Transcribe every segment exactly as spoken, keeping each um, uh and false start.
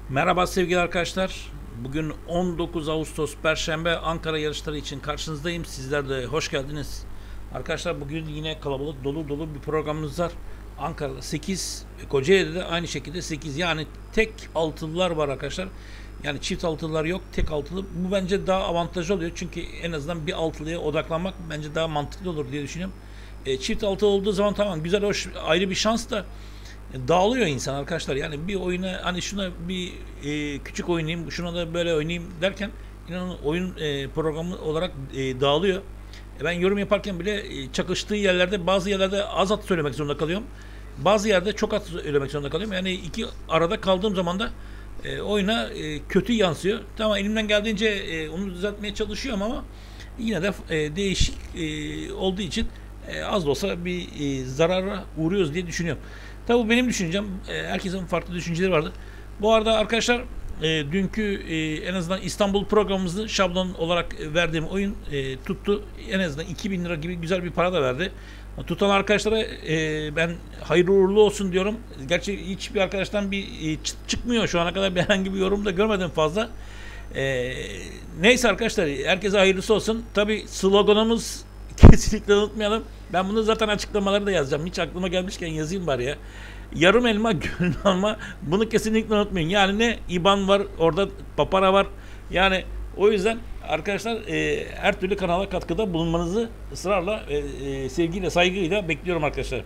Merhaba sevgili arkadaşlar. Bugün on dokuz Ağustos Perşembe Ankara yarışları için karşınızdayım. Sizler de hoş geldiniz. Arkadaşlar bugün yine kalabalık dolu dolu bir programımız var. Ankara'da sekiz, Kocaeli'de de aynı şekilde sekiz. Yani tek altılılar var arkadaşlar. Yani çift altılılar yok, tek altılı. Bu bence daha avantajlı oluyor. Çünkü en azından bir altılıya odaklanmak bence daha mantıklı olur diye düşünüyorum. E, çift altılı olduğu zaman tamam güzel, hoş, ayrı bir şans da dağılıyor insan arkadaşlar. Yani bir oyuna, hani şuna bir e, küçük oynayayım, şuna da böyle oynayayım derken inanın oyun e, programı olarak e, dağılıyor. E, ben yorum yaparken bile e, çakıştığı yerlerde, bazı yerlerde az at söylemek zorunda kalıyorum. Bazı yerde çok at söylemek zorunda kalıyorum. Yani iki arada kaldığım zaman da e, oyuna e, kötü yansıyor. Tamam, elimden geldiğince e, onu düzeltmeye çalışıyorum ama yine de e, değişik e, olduğu için e, az da olsa bir e, zarara uğruyoruz diye düşünüyorum. Tabi bu benim düşüncem. E, herkesin farklı düşünceleri vardır. Bu arada arkadaşlar e, dünkü e, en azından İstanbul programımızı şablon olarak verdiğim oyun e, tuttu. En azından iki bin lira gibi güzel bir para da verdi. Tutan arkadaşlara e, ben hayırlı uğurlu olsun diyorum. Gerçi hiçbir arkadaştan bir e, çıkmıyor şu ana kadar, bir herhangi bir yorum da görmedim fazla. E, neyse arkadaşlar, herkese hayırlısı olsun. Tabi sloganımız kesinlikle unutmayalım. Ben bunu zaten açıklamaları da yazacağım. Hiç aklıma gelmişken yazayım bari ya. Yarım elma gönül alma. Bunu kesinlikle unutmayın. Yani ne İban var orada, papara var. Yani o yüzden arkadaşlar e, her türlü kanala katkıda bulunmanızı ısrarla e, e, sevgiyle, saygıyla bekliyorum arkadaşlar.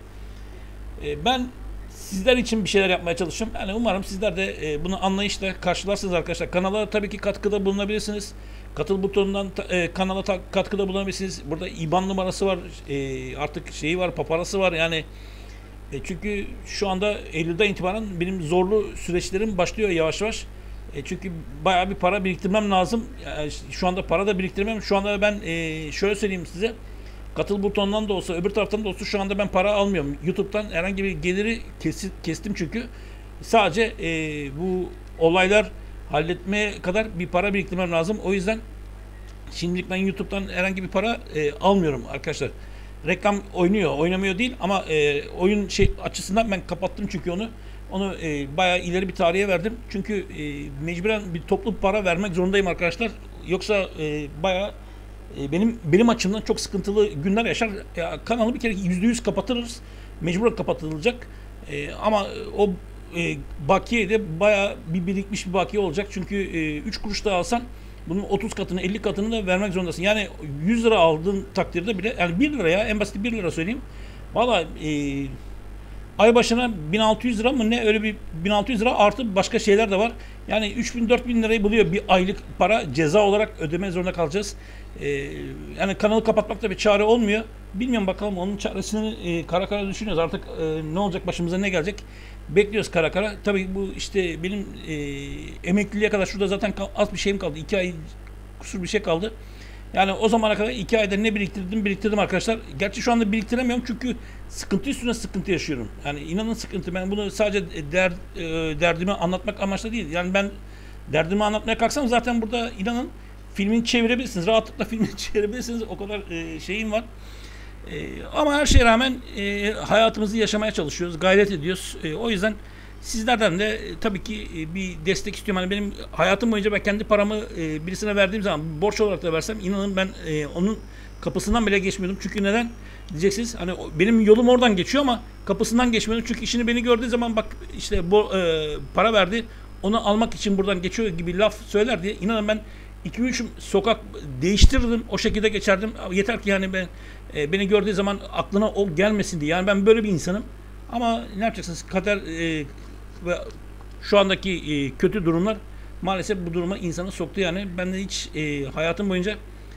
E, ben sizler için bir şeyler yapmaya çalışıyorum. Yani umarım sizler de e, bunu anlayışla karşılarsınız arkadaşlar. Kanala tabii ki katkıda bulunabilirsiniz. Katıl butonundan e, kanala ta, katkıda bulunabilirsiniz. Burada İban numarası var. E, artık şeyi var, paparası var. Yani e, çünkü şu anda Eylül'den itibaren benim zorlu süreçlerim başlıyor yavaş yavaş. E, çünkü bayağı bir para biriktirmem lazım. Yani şu anda para da biriktirmem. Şu anda ben e, şöyle söyleyeyim size. Katıl butonundan da olsa, öbür taraftan da olsa şu anda ben para almıyorum. YouTube'dan herhangi bir geliri kesi, kestim çünkü. Sadece e, bu olaylar halletmeye kadar bir para biriktirmem lazım. O yüzden şimdilik ben YouTube'dan herhangi bir para e, almıyorum arkadaşlar. Reklam oynuyor, oynamıyor değil ama e, oyun şey açısından ben kapattım çünkü onu. Onu e, bayağı ileri bir tarihe verdim. Çünkü e, mecburen bir toplu para vermek zorundayım arkadaşlar. Yoksa e, bayağı e, benim benim açımdan çok sıkıntılı günler yaşar. Ya, kanalı bir kere yüzde yüz kapatırız. Mecburen kapatılacak. E, ama o e, bakiye de bayağı bir birikmiş bir bakiye olacak. Çünkü e, üç kuruş daha alsan bunun otuz katını, elli katını da vermek zorundasın. Yani yüz lira aldığın takdirde bile, yani bir lira, ya en basit bir lira söyleyeyim. Valla e, ay başına bin altı yüz lira mı ne, öyle bir bin altı yüz lira artı başka şeyler de var. Yani üç bin dört bin lirayı buluyor bir aylık para, ceza olarak ödeme zorunda kalacağız. Ee, yani kanalı kapatmak da bir çare olmuyor. Bilmiyorum, bakalım onun çaresini e, kara kara düşünüyoruz. Artık e, ne olacak, başımıza ne gelecek bekliyoruz kara kara. Tabii bu işte benim e, emekliliğe kadar şurada zaten az bir şeyim kaldı. iki ay kusur bir şey kaldı. Yani o zamana kadar iki ayda ne biriktirdim biriktirdim arkadaşlar. Gerçi şu anda biriktiremiyorum çünkü sıkıntı üstüne sıkıntı yaşıyorum. Yani inanın sıkıntı. Ben bunu sadece der, e, derdimi anlatmak amaçlı değil. Yani ben derdimi anlatmaya kalksam zaten burada inanın filmini çevirebilirsiniz. Rahatlıkla filmini çevirebilirsiniz. O kadar e, şeyim var. E, ama her şeye rağmen e, hayatımızı yaşamaya çalışıyoruz. Gayret ediyoruz. E, o yüzden sizlerden de e, tabii ki e, bir destek istiyorum. Hani benim hayatım boyunca ben kendi paramı e, birisine verdiğim zaman, borç olarak da versem, inanın ben e, onun kapısından bile geçmiyordum. Çünkü neden diyeceksiniz? Hani benim yolum oradan geçiyor ama kapısından geçmiyordum. Çünkü işini beni gördüğü zaman, bak işte bu e, para verdi, onu almak için buradan geçiyor gibi laf söyler diye, inanın ben iki üç sokak değiştirdim, o şekilde geçerdim. Yeter ki yani ben e, beni gördüğü zaman aklına o gelmesin diye. Yani ben böyle bir insanım. Ama ne yapacaksınız? Kader e, ve şu andaki e, kötü durumlar maalesef bu duruma insanı soktu yani. Ben de hiç e, hayatım boyunca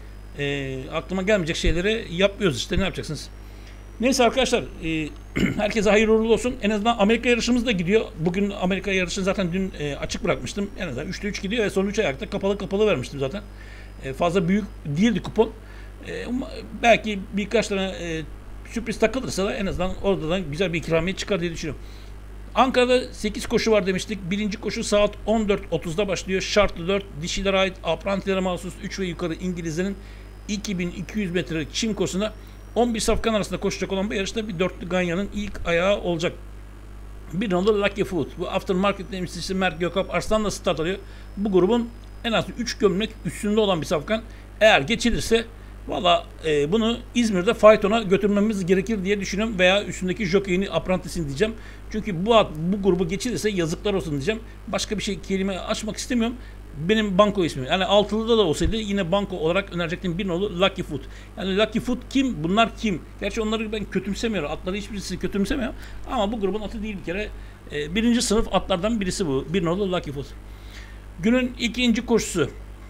e, aklıma gelmeyecek şeyleri yapmıyoruz işte, ne yapacaksınız? Neyse arkadaşlar, e, herkese hayırlı uğurlu olsun. En azından Amerika yarışımız da gidiyor. Bugün Amerika yarışını zaten dün e, açık bırakmıştım. En azından üçte üç gidiyor ve son üç ayakta kapalı kapalı vermiştim zaten. E, fazla büyük değildi kupon. E, belki birkaç tane e, sürpriz takılırsa da en azından orada da güzel bir ikramiye çıkar diye düşünüyorum. Ankara'da sekiz koşu var demiştik. Birinci koşu saat on dört otuzda başlıyor. Şartlı dört, dişilere ait, aprantilere mahsus üç ve yukarı İngilizlerin iki bin iki yüz metrelik çim koşusunda on bir safkan arasında koşacak olan bu yarışta bir dörtlü Ganyan'ın ilk ayağı olacak. Bir nolu Lucky Food. Bu aftermarket temsilcisi Mert Gökap Arslan'la start alıyor. Bu grubun en az üç gömlek üstünde olan bir safkan. Eğer geçilirse valla e, bunu İzmir'de faytona götürmemiz gerekir diye düşünüyorum. Veya üstündeki jokeyini, aprantisini diyeceğim. Çünkü bu at, bu grubu geçilirse yazıklar olsun diyeceğim. Başka bir şey kelime açmak istemiyorum. Benim banko ismim. Yani altılıda da olsaydı yine banko olarak önerecektim bir nolu Lucky Food. Yani Lucky Food kim? Bunlar kim? Gerçi onları ben kötümsemiyorum. Atları hiçbirisi kötümsemiyorum. Ama bu grubun atı değil bir kere. E, birinci sınıf atlardan birisi bu. Bir nolu Lucky Food. Günün ikinci koşusu.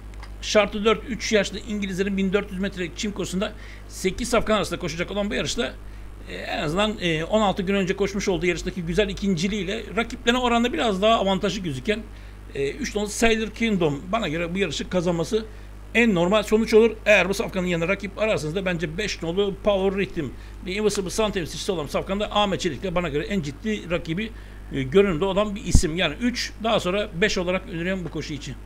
Şartı dört, üç yaşlı İngilizlerin bin dört yüz metrelik çim koşusunda sekiz safkan arasında koşacak olan bu yarışta e, en azından e, on altı gün önce koşmuş olduğu yarıştaki güzel ikinciliğiyle rakiplerine oranda biraz daha avantajlı gözüken e, üç nolu Sailor Kingdom bana göre bu yarışı kazanması en normal sonuç olur. Eğer bu safkanın yanına rakip ararsanız da bence beş nolu Power Rhythm bir Invisible Sun temsilcisi olan safkanda Ahmet Çelik'te bana göre en ciddi rakibi e, görünümde olan bir isim. Yani üç daha sonra beş olarak öneriyorum bu koşu için.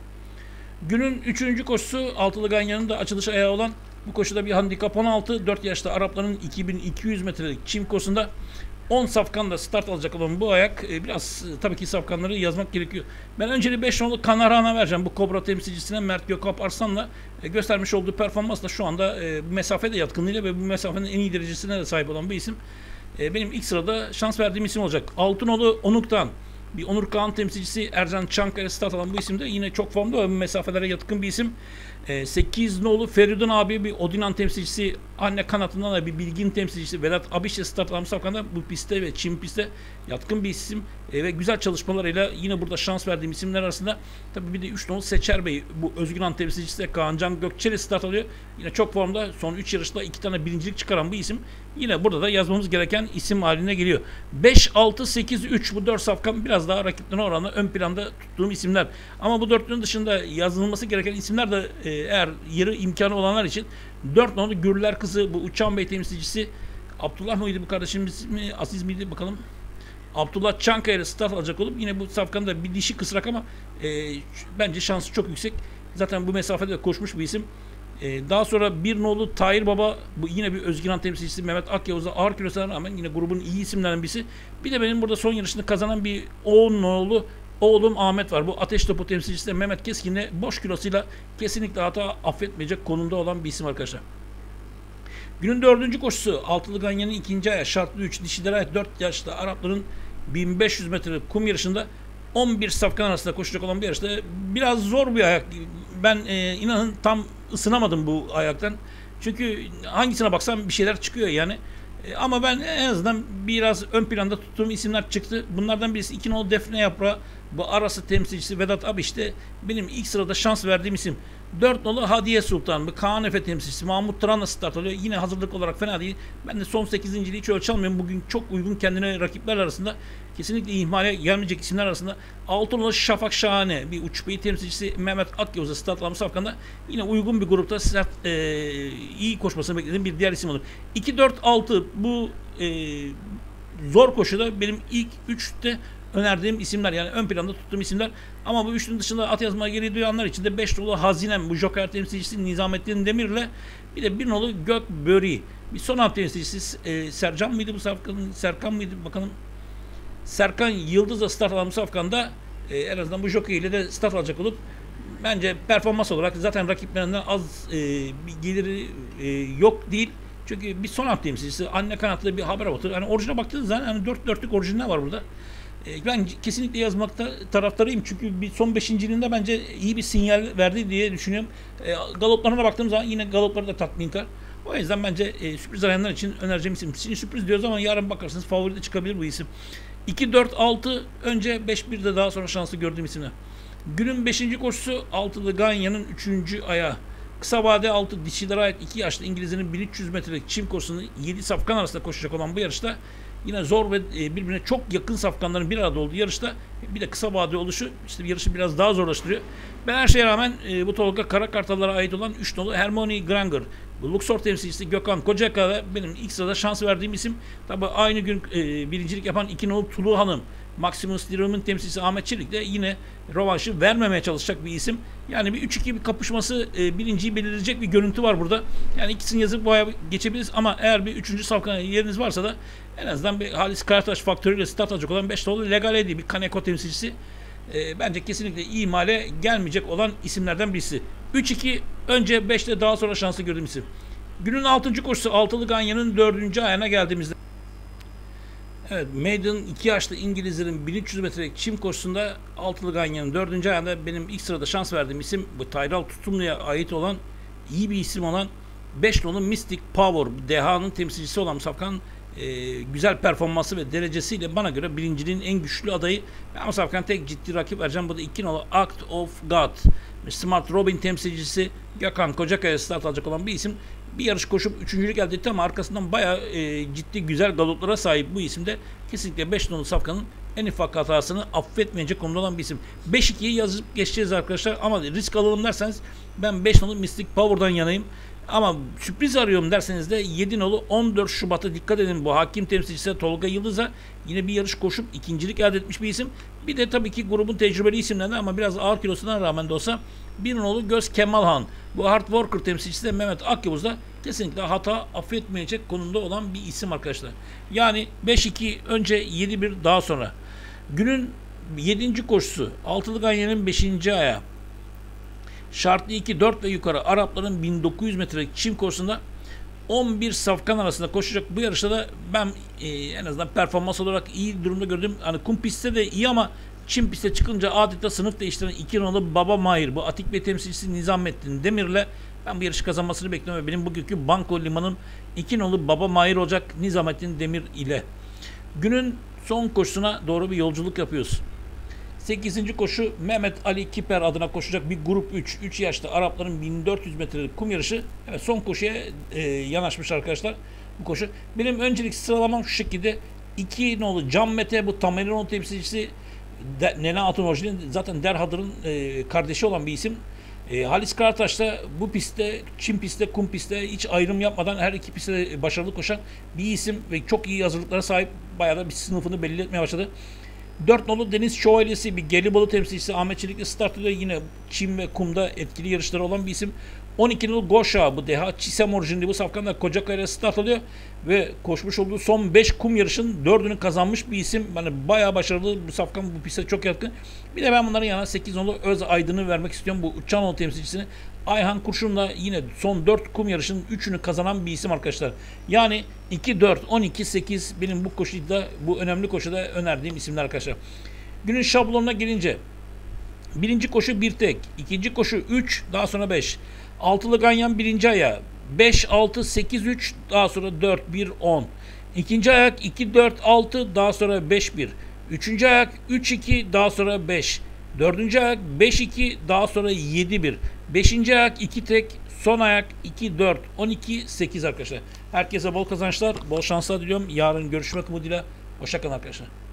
Günün üçüncü koşusu altılı ganyanın da açılış ayağı olan bu koşuda bir handikap on altı. dört yaşta Arapların iki bin iki yüz metrelik çim koşusunda on safkanla start alacak olan bu ayak e, biraz e, tabii ki safkanları yazmak gerekiyor. Ben önceli beş nolu Kanarhan'a vereceğim. Bu Kobra temsilcisine Mert Gökap Arslan'la e, göstermiş olduğu performansla şu anda e, mesafede yatkınlığıyla ve bu mesafenin en iyi derecesine de sahip olan bir isim. E, benim ilk sırada şans verdiğim isim olacak. altı nolu Onuk'tan bir Onur Kağan temsilcisi Ercan Çankaya start alan bu isim de yine çok formda ve mesafelere yatkın bir isim. E, sekiz nolu Feridun abi bir Odinan temsilcisi, anne kanatından da bir Bilgin temsilcisi Vedat Abiş'le start alan safkanda bu pistte ve çim pistte yatkın bir isim e, ve güzel çalışmalarıyla yine burada şans verdiğim isimler arasında tabii bir de üç nolu Seçer Bey bu Özgüran temsilcisi de Kaancan Gökçeli start alıyor. Yine çok formda son üç yarışta iki tane birincilik çıkaran bu isim yine burada da yazmamız gereken isim haline geliyor. beş, altı, sekiz, üç bu dört safkan biraz daha rakiplerine oranla ön planda tuttuğum isimler. Ama bu dörtlünün dışında yazılması gereken isimler de e, eğer yeri imkanı olanlar için dört nolu Gürler Kızı bu Uçan Bey temsilcisi Abdullah mıydı bu kardeşimiz mi? Aziz miydi bakalım. Abdullah Çankaya ile start alacak olup yine bu safkanın da bir dişi kısrak ama e, bence şansı çok yüksek. Zaten bu mesafede de koşmuş bir isim. E, daha sonra bir nolu Tahir Baba bu yine bir Özgiran temsilcisi Mehmet Akyavuz'a ağır kilosuna rağmen yine grubun iyi isimlerinden birisi. Bir de benim burada son yarışını kazanan bir on nolu oğlum Ahmet var. Bu ateş topu temsilcisi de Mehmet Keskin'le boş kilosuyla kesinlikle hata affetmeyecek konumda olan bir isim arkadaşlar. Günün dördüncü koşusu altılı ganyanın ikinci ayağı şartlı üç dişilere ait dört yaşlı Arapların bin beş yüz metre kum yarışında on bir safkan arasında koşacak olan bir yarışta biraz zor bir ayak. Ben e, inanın tam ısınamadım bu ayaktan. Çünkü hangisine baksam bir şeyler çıkıyor yani. E, ama ben en azından biraz ön planda tuttuğum isimler çıktı. Bunlardan birisi iki nolu Defne Yaprağı. Bu arası temsilcisi Vedat Abi işte benim ilk sırada şans verdiğim isim. dört nolu Hadiye Sultan. Bu Kaan Efe temsilcisi Mahmut Turan'la start alıyor. Yine hazırlık olarak fena değil. Ben de son sekizinciliği hiç ölçü almıyorum. Bugün çok uygun kendine rakipler arasında. Kesinlikle ihmale gelmeyecek isimler arasında. altı nolu Şafak Şahane. Bir Uçbeyi temsilcisi Mehmet Akyavuz'a start almış safkanda. Yine uygun bir grupta sert, e, iyi koşmasını beklediğim bir diğer isim olur. iki, dört, altı bu e, zor koşuda benim ilk üçte önerdiğim isimler yani ön planda tuttuğum isimler ama bu üçünün dışında at yazmaya geri duyanlar için de beş nolu Hazinem bu Joker temsilcisi Nizamettin Demir'le bir de bir nolu Gökböri bir son at temsilcisi e, Sercan mıydı bu safkanın Serkan mıydı bakalım Serkan Yıldız'la start alan bu safkanda e, en azından bu jockey ile de start alacak olup bence performans olarak zaten rakiplerinden az e, bir geliri e, yok değil. Çünkü bir son at temsilcisi anne kanatlı bir haber batır. Yani orijine baktığınız zaman yani dört dörtlük orijinal var burada. Ben kesinlikle yazmakta taraftarıyım çünkü bir son beşinciliğinde bence iyi bir sinyal verdi diye düşünüyorum. Galoplarına baktığım zaman yine galopları da tatminkar. O yüzden bence e, sürpriz arayanlar için önereceğim isim. Şimdi sürpriz diyoruz ama yarın bakarsınız favori de çıkabilir bu isim. iki, dört, altı önce beş, bir de daha sonra şanslı gördüğüm isimler. Günün beşinci koşusu altılı Ganya'nın üçüncü ayağı. Kısa vade altı dişilere ait iki yaşlı İngilizlerin bin üç yüz metrelik çim koşusunu yedi safkan arasında koşacak olan bu yarışta yine zor ve birbirine çok yakın safkanların bir arada olduğu yarışta bir de kısa vade oluşu işte yarışı biraz daha zorlaştırıyor. Ben her şeye rağmen bu Tolga Karakartallara ait olan üç nolu Harmony Granger Bu Luxor temsilcisi Gökhan Kocakaya benim ilk sırada şans verdiğim isim. Tabi aynı gün e, birincilik yapan iki nolu Tulu Hanım, Maximus Dirham'ın temsilcisi Ahmet Çelik de yine rövanşı vermemeye çalışacak bir isim. Yani bir üç iki bir kapışması e, birinciyi belirleyecek bir görüntü var burada. Yani ikisini yazıp boya geçebiliriz ama eğer bir üçüncü safkan yeriniz varsa da en azından bir Halis Karataş faktörüyle start alacak olan beş nolu Legale diye bir Kaneko temsilcisi e, bence kesinlikle ihmale gelmeyecek olan isimlerden birisi. üç iki önce beşte daha sonra şanslı gördüğüm isim. Günün altıncı koşusu Altılı Ganyan'ın dördüncü ayağına geldiğimizde. Evet, Maiden iki yaşlı İngilizlerin bin üç yüz metrelik çim koşusunda Altılı Ganyan'ın dördüncü ayağında benim ilk sırada şans verdiğim isim bu Tayral Tutumlu'ya ait olan iyi bir isim olan beş nolu Mystic Power, Deha'nın temsilcisi olan Safkan e, güzel performansı ve derecesiyle bana göre birinciliğin en güçlü adayı. Ben Safkan tek ciddi rakip vereceğim. Bu da iki nolu Act of God, Smart Robin temsilcisi Gökhan Kocakaya start alacak olan bir isim. Bir yarış koşup üçüncülük elde etti ama arkasından bayağı e, ciddi güzel galoplara sahip bu isimde kesinlikle beş nolu Safkan'ın en ufak hatasını affetmeyecek konuda olan bir isim. beş ikiyi yazıp geçeceğiz arkadaşlar ama risk alalım derseniz ben beş nolu Mystic Power'dan yanayım. Ama sürpriz arıyorum derseniz de yedi nolu on dört Şubat'a dikkat edin. Bu hakim temsilcisi Tolga Yıldız'a yine bir yarış koşup ikincilik elde etmiş bir isim. Bir de tabii ki grubun tecrübeli isimlerinden ama biraz ağır kilosuna rağmen de olsa bir nolu Göz Kemalhan. Bu Hard Worker temsilcisi de Mehmet Akyavuz da kesinlikle hata affetmeyecek konumda olan bir isim arkadaşlar. Yani beş iki önce yedi bir daha sonra. Günün yedinci koşusu Altılı Ganyan'ın beşinci ayağı. Şartlı iki dört ve yukarı Arapların bin dokuz yüz metrelik çim koşusunda on bir safkan arasında koşacak bu yarışta da ben e, en azından performans olarak iyi durumda gördüm. Hani kum pistte de iyi ama çim pistte çıkınca adeta sınıf değiştiren iki nolu Baba Mahir, bu Atik Bey temsilcisi Nizamettin Demir'le ben bu yarışı kazanmasını bekliyorum ve benim bugünkü banko limanım iki nolu Baba Mahir olacak Nizamettin Demir ile. Günün son koşusuna doğru bir yolculuk yapıyoruz. sekizinci koşu Mehmet Ali Kiper adına koşacak bir grup üç. üç yaşlı Arapların bin dört yüz metrelik kum yarışı. Evet, son koşuya e, yanaşmış arkadaşlar bu koşu. Benim öncelik sıralamam şu şekilde. iki nolu Can Mete, bu Tamerino temsilcisi de, Nene Hatun orijinali zaten Derhadır'ın e, kardeşi olan bir isim. E, Halis Karataş da bu pistte, çim pistte, kum pistte hiç ayrım yapmadan her iki pistte başarılı koşan bir isim ve çok iyi hazırlıklara sahip, bayağı da bir sınıfını belli etmeye başladı. dört nolu Deniz Şövalyesi, bir Gelibolu temsilcisi Ahmet Çelik'le start ediyor. Yine çim ve kumda etkili yarışları olan bir isim. on iki nolu Goşa, bu Deha Çisem orijinali bu safkanlar Kocakaya'yla start alıyor ve koşmuş olduğu son beş kum yarışın dördünü kazanmış bir isim. Yani bayağı başarılı bu safkan, bu piste çok yatkın. Bir de ben bunların yanına sekiz nolu Öz Aydın'ı vermek istiyorum. Bu Uçanoğlu temsilcisini Ayhan Kurşun'la yine son dört kum yarışının üçünü kazanan bir isim arkadaşlar. Yani iki dört on iki sekiz benim bu koşuda, bu önemli koşuda önerdiğim isimler arkadaşlar. Günün şablonuna gelince birinci koşu bir tek, ikinci koşu üç, daha sonra beş. Altılı Ganyan birinci ayağı beş altı sekiz üç, daha sonra dört bir on. İkinci ayak iki dört altı, daha sonra beş bir. Üçüncü ayak üç iki, daha sonra beş. Dördüncü ayak beş iki, daha sonra yedi bir. Beşinci ayak iki tek, son ayak iki dört on iki sekiz arkadaşlar. Herkese bol kazançlar, bol şanslar diliyorum. Yarın görüşmek umuduyla. Hoşça kalın arkadaşlar.